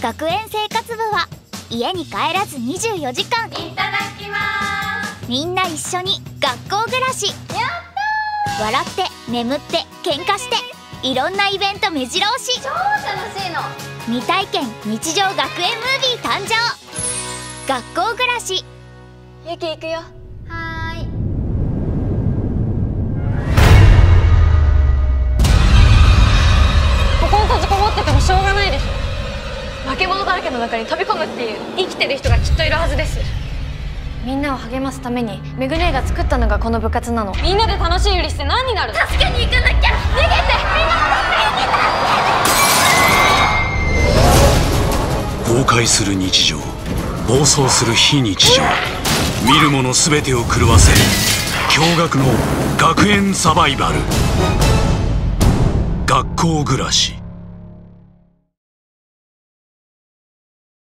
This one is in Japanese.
学園生活部は家に帰らず24時間。 いただきまーす。 みんな一緒に学校暮らし。 やった笑って眠って喧嘩していろんなイベント目白押し。 ー、超楽しいの。 未体験日常学園ムービー誕生。学校暮らし。 ゆき行くよ。はーい。ここに閉じこもっててもしょうがないでしょ。化け物だらけの中に飛び込むっていう生きてる人がきっといるはずです。みんなを励ますためにメグ姉が作ったのがこの部活なの。みんなで楽しいふりして何になる。助けに行かなきゃ。逃げて。みんな崩壊する日常、暴走する非日常、見る者全てを狂わせ驚愕の学園サバイバル。学校暮らし。